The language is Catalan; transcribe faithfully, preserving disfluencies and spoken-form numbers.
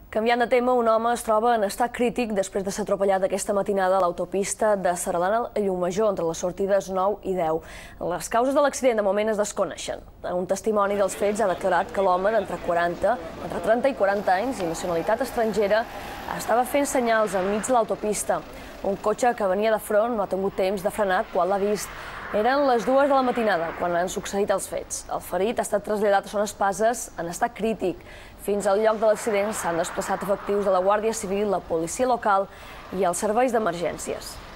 Canviant de tema, un home es troba en estat crític després de ser atropellat aquesta matinada a l'autopista de Seralana a Llumajor, entre les sortides nou i deu. Les causes de l'accident de moment es desconeixen. Un testimoni dels fets ha declarat que l'home d'entre quaranta, entre trenta i quaranta anys i nacionalitat estrangera estava fent senyals enmig de l'autopista. Un cotxe que venia de front no ha tingut temps de frenar quan l'ha vist. Eren les dues de la matinada quan han succeït els fets. El ferit ha estat traslladat a Son Espases en estat crític. Fins al lloc de l'accident s'han desplaçat efectius de la Guàrdia Civil, la policia local i els serveis d'emergències.